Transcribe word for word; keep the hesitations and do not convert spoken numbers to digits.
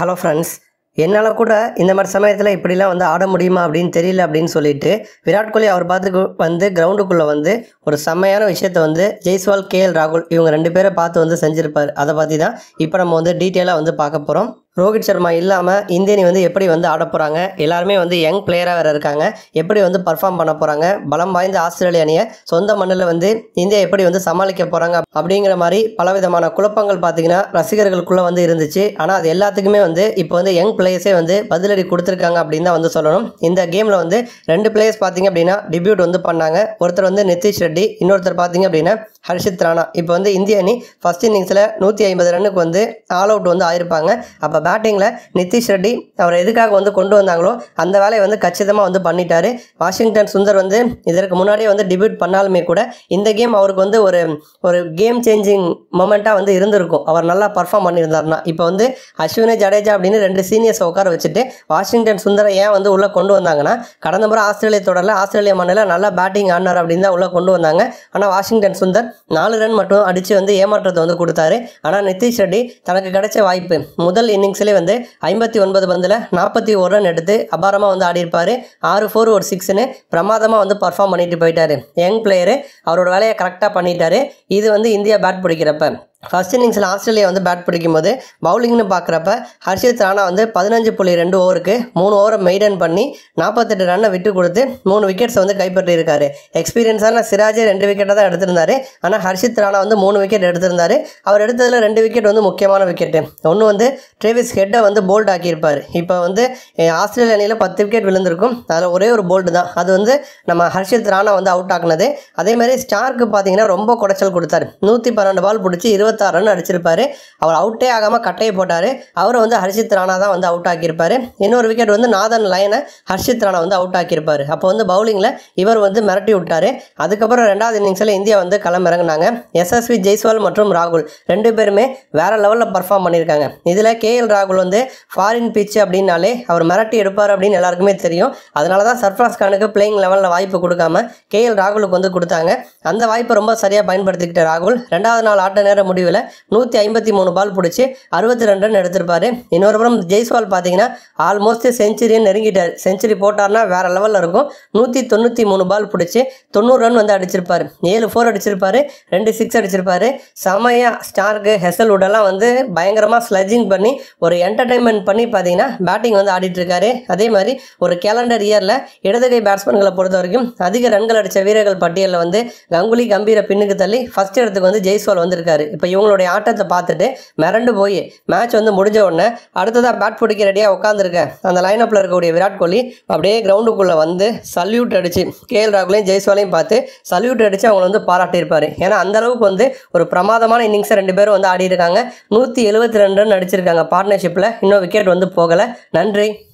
Hello friends, என்னால் கூட இந்த மாதிரி சமயத்தில் இப்படிலாம் வந்து ஆட முடியுமா அப்படின்னு தெரியல அப்படின்னு சொல்லிட்டு விராட் கோலி அவர் பார்த்துக்கு வந்து கிரவுண்டுக்குள்ளே வந்து ஒரு செம்மையான விஷயத்த வந்து ஜெய்ஸ்வால், கேஎல் ராகுல் இவங்க ரெண்டு பேரை பார்த்து வந்து செஞ்சுருப்பார். அதை பற்றி தான் இப்போ நம்ம வந்து டீட்டெயிலாக வந்து பார்க்க போகிறோம். ரோஹித் சர்மா இல்லாமல் இந்திய அணி வந்து எப்படி வந்து ஆட போகிறாங்க, எல்லாருமே வந்து யங் பிளேயராக வேறு இருக்காங்க, எப்படி வந்து பர்ஃபார்ம் பண்ண போகிறாங்க, பலம் வாய்ந்த ஆஸ்திரேலிய அணியை சொந்த மண்ணில் வந்து இந்தியா எப்படி வந்து சமாளிக்க போகிறாங்க அப்படிங்கிற மாதிரி பலவிதமான குழப்பங்கள் பார்த்திங்கன்னா ரசிகர்களுக்குள்ளே வந்து இருந்துச்சு. ஆனால் அது எல்லாத்துக்குமே வந்து இப்போ வந்து யங் பிளேயர்ஸே வந்து பதிலடி கொடுத்துருக்காங்க அப்படின்னு தான் வந்து சொல்லணும். இந்த கேமில் வந்து ரெண்டு பிளேயர்ஸ் பார்த்திங்க அப்படின்னா டிபியூட் வந்து பண்ணாங்க. ஒருத்தர் வந்து நிதிஷ் ரெட்டி, இன்னொருத்தர் பார்த்திங்க அப்படின்னா ஹர்ஷித் ராணா. இப்போ வந்து இந்திய அணி ஃபஸ்ட் இன்னிங்ஸில் நூற்றி ஐம்பது ரன்னுக்கு வந்து ஆல் அவுட் வந்து ஆயிருப்பாங்க. அப்போ பேட்டிங்கில் நிதிஷ் ரெட்டி அவர் எதுக்காக வந்து கொண்டு வந்தாங்களோ அந்த வேலையை வந்து கச்சிதமாக வந்து பண்ணிட்டாரு. வாஷிங்டன் சுந்தர் வந்து இதற்கு முன்னாடியே வந்து டிபியூட் பண்ணாலுமே கூட இந்த கேம் அவருக்கு வந்து ஒரு ஒரு கேம் சேஞ்சிங் மொமெண்ட்டாக வந்து இருந்திருக்கும். அவர் நல்லா பர்ஃபார்ம் பண்ணியிருந்தாருன்னா. இப்போ வந்து அஸ்வினி, ஜடேஜா அப்படின்னு ரெண்டு சீனியர்ஸை உட்கார வச்சுட்டு வாஷிங்டன் சுந்தரை ஏன் வந்து உள்ளே கொண்டு வந்தாங்கன்னா, கடந்த முறை ஆஸ்திரேலியா தொடரில் ஆஸ்திரேலியா மண்ணில் நல்லா பேட்டிங் ஆடினார் அப்படின்னு தான் உள்ளே கொண்டு வந்தாங்க. ஆனால் வாஷிங்டன் சுந்தர் நாலு ரன் மட்டும் அடித்து வந்து ஏமாற்றத்தை வந்து கொடுத்தாரு. ஆனால் நிதிஷ் ரெட்டி தனக்கு கிடைச்ச வாய்ப்பு முதல் இன்னிங்ஸ்லேயே வந்து ஐம்பத்தி ஒன்பது பந்தில் நாற்பத்தி ஒரு ரன் எடுத்து அபாரமாக வந்து ஆடியிருப்பார். ஆறு ஃபோர் ஒரு சிக்ஸ்னு பிரமாதமாக வந்து பர்ஃபார்ம் பண்ணிட்டு போயிட்டார். யங் பிளேயரு அவரோட வேலையை கரெக்டாக பண்ணிட்டாரு. இது வந்து இந்தியா பேட் பிடிக்கிறப்ப ஃபஸ்ட் இன்னிங்ஸில் ஆஸ்திரேலியா வந்து பேட் பிடிக்கும் போது பவுலிங்னு பார்க்குறப்ப ஹர்ஷித் ராணா வந்து பதினஞ்சு புள்ளி ரெண்டு ஓவருக்கு மூணு ஓவரை மெயின்டைன் பண்ணி நாற்பத்தெட்டு ரன்னை விட்டு கொடுத்து மூணு விக்கெட்ஸை வந்து கைப்பற்றியிருக்காரு. எக்ஸ்பீரியன்ஸான சிராஜே ரெண்டு விக்கெட்டை தான் எடுத்திருந்தாரு. ஆனால் ஹர்ஷித் ராணா வந்து மூணு விக்கெட் எடுத்திருந்தாரு. அவர் எடுத்ததில் ரெண்டு விக்கெட் வந்து முக்கியமான விக்கெட்டு. ஒன்று வந்து ட்ரேவிஸ் ஹெட்டை வந்து போல்ட் ஆக்கியிருப்பார். இப்போ வந்து ஆஸ்திரேலியா அணியில் பத்து விக்கெட் விழுந்திருக்கும், அதில் ஒரே ஒரு போல்டு தான். அது வந்து நம்ம ஹர்ஷித் ராணா வந்து அவுட் ஆக்குனது. அதேமாதிரி ஸ்டார்க்கு பார்த்தீங்கன்னா ரொம்ப குடைச்சல் கொடுத்தாரு. நூற்றி பன்னெண்டு பால் பிடிச்சி இருபத்தாறு ரன் அடிச்சிருப்பாரு. அவர் அவுட்டே ஆகாமல் கட்டையை போட்டார். அவரை வந்து ஹர்ஷித் ராணா தான் வந்து அவுட் ஆக்கியிருப்பார். இன்னொரு விக்கெட் வந்து நாதன் லைனை ஹர்ஷித் ராணா வந்து அவுட் ஆக்கியிருப்பார். அப்போ வந்து பவுலிங்கில் இவர் வந்து மிரட்டி விட்டார். அதுக்கப்புறம் ரெண்டாவது இன்னிங்ஸில் இந்தியா வந்து களம் இறங்கினாங்க. எஸ்எஸ்வி, ஜெய்ஸ்வால் மற்றும் ராகுல் ரெண்டு பேருமே வேறு லெவலில் பர்ஃபார்ம் பண்ணியிருக்காங்க. இதில் கேஎல் ராகுல் வந்து ஃபாரின் பிச்சு அப்படின்னாலே அவர் மிரட்டி எடுப்பார் அப்படின்னு எல்லாருக்குமே தெரியும். அதனால தான் சர்ஃப்ராஸ் கானுக்கு பிளேயிங் லெவலில் வாய்ப்பு கொடுக்காம கேஎல் ராகுலுக்கு வந்து கொடுத்தாங்க. அந்த வாய்ப்பை ரொம்ப சரியாக பயன்படுத்திக்கிட்ட ராகுல் ரெண்டாவது நாள் ஆட்ட நேர முடிவில் நூற்றி ஐம்பத்தி மூணு பால் பிடிச்சி அறுபத்தி ரெண்டு ரன் எடுத்திருப்பாரு. இன்னொரு புறம் ஜெய்ஸ்வால் பார்த்தீங்கன்னா ஆல்மோஸ்ட் செஞ்சுரின்னு நெருங்கிட்டார். செஞ்சுரி போட்டார்னா வேற லெவலில் இருக்கும். நூற்றி தொண்ணூற்றி மூணு பால் பிடிச்சி தொண்ணூறு ரன் வந்து அடிச்சிருப்பாரு. ஏழு ஃபோர் அடிச்சிருப்பாரு, ரெண்டு சிக்ஸ் அடிச்சிருப்பாரு. செமையாக ஸ்டார்க்கு, ஹெசல்வுட்டெல்லாம் வந்து பயங்கரமாக ஸ்லஜிங் பண்ணி ஒரு என்டர்டைன்மெண்ட் பண்ணி பார்த்தீங்கன்னா பேட்டிங் வந்து ஆடிட்டு இருக்காரு. அதே மாதிரி ஒரு கேலண்டர் இயரில் இடதுகை பேட்ஸ்மேன்களை பொறுத்த வரைக்கும் அதிக ரன்கள் அடித்த வீரர்கள் பட்டியலில் வந்து கங்குலி, கம்பீர பின்னுக்கு தள்ளி ஃபர்ஸ்ட் இடத்துக்கு வந்து ஜெய்ஸ்வால் வந்திருக்காரு. இப்போ இவங்களுடைய ஆட்டத்தை பார்த்துட்டு மிரண்டு போய் மேட்ச் வந்து முடிஞ்ச உடனே அடுத்ததாக பேட் பிடிக்க ரெடியாக உட்காந்துருக்க அந்த லைனப்பில் இருக்கக்கூடிய விராட் கோலி அப்படியே கிரவுண்டுக்குள்ளே வந்து சல்யூட் அடித்து கேஎல் ராகுலையும் ஜெய்ஸ்வாலையும் பார்த்து சல்யூட் அடித்து அவங்களை வந்து பாராட்டியிருப்பார். ஏன்னா அந்தளவுக்கு வந்து ஒரு பிரமாதமான இன்னிங்ஸை ரெண்டு பேரும் வந்து ஆடி இருக்காங்க. நூற்றி எழுபத்தி ரெண்டு ரன் அடிச்சிருக்காங்க பார்ட்னர்ஷிப்பில். இன்னும் விக்கெட் வந்து போகலை. நன்றி.